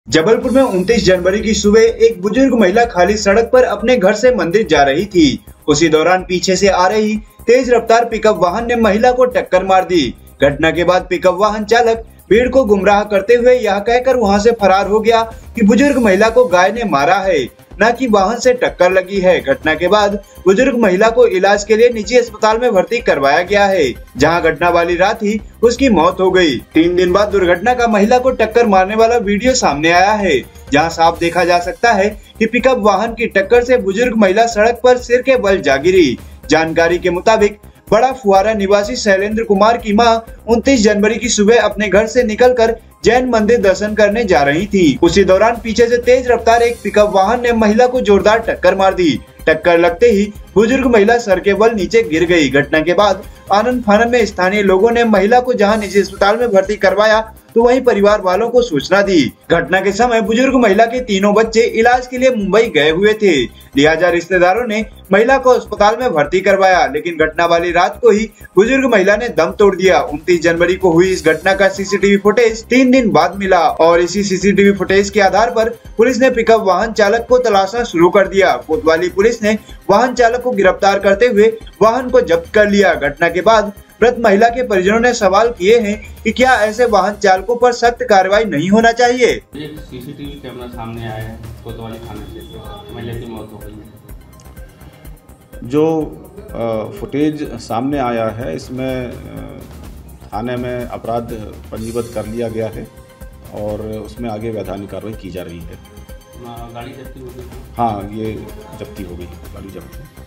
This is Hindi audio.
जबलपुर में 29 जनवरी की सुबह एक बुजुर्ग महिला खाली सड़क पर अपने घर से मंदिर जा रही थी। उसी दौरान पीछे से आ रही तेज रफ्तार पिकअप वाहन ने महिला को टक्कर मार दी। घटना के बाद पिकअप वाहन चालक भीड़ को गुमराह करते हुए यह कहकर वहां से फरार हो गया कि बुजुर्ग महिला को गाय ने मारा है, न कि वाहन से टक्कर लगी है। घटना के बाद बुजुर्ग महिला को इलाज के लिए निजी अस्पताल में भर्ती करवाया गया है, जहां घटना वाली रात ही उसकी मौत हो गई। 3 दिन बाद दुर्घटना का महिला को टक्कर मारने वाला वीडियो सामने आया है, जहां साफ देखा जा सकता है कि पिकअप वाहन की टक्कर से बुजुर्ग महिला सड़क पर सिर के बल जा गिरी। जानकारी के मुताबिक बड़ा फुआरा निवासी शैलेंद्र कुमार की मां 29 जनवरी की सुबह अपने घर से निकलकर जैन मंदिर दर्शन करने जा रही थी। उसी दौरान पीछे से तेज रफ्तार एक पिकअप वाहन ने महिला को जोरदार टक्कर मार दी। टक्कर लगते ही बुजुर्ग महिला सर के बल नीचे गिर गई। घटना के बाद आनंद फानन में स्थानीय लोगों ने महिला को जहां निजी अस्पताल में भर्ती करवाया तो वहीं परिवार वालों को सूचना दी। घटना के समय बुजुर्ग महिला के तीनों बच्चे इलाज के लिए मुंबई गए हुए थे, लिहाजा रिश्तेदारों ने महिला को अस्पताल में भर्ती करवाया, लेकिन घटना वाली रात को ही बुजुर्ग महिला ने दम तोड़ दिया। 29 जनवरी को हुई इस घटना का सीसीटीवी फुटेज 3 दिन बाद मिला और इसी सीसीटीवी फुटेज के आधार पर पुलिस ने पिकअप वाहन चालक को तलाशना शुरू कर दिया। कोतवाली पुलिस ने वाहन चालक को गिरफ्तार करते हुए वाहन को जब्त कर लिया। घटना के बाद मृत महिला के परिजनों ने सवाल किए हैं कि क्या ऐसे वाहन चालकों पर सख्त कार्रवाई नहीं होना चाहिए। एक सीसीटीवी कैमरा सामने आया है कोतवाली थाने से, महिला की मौत हो गई है। जो फुटेज सामने आया है इसमें थाने में अपराध पंजीबद्ध कर लिया गया है और उसमें आगे वैधानिक कार्रवाई की जा रही है। गाड़ी जब्ती हो गई? हाँ, ये जब्ती हो गई, गाड़ी जब्ती।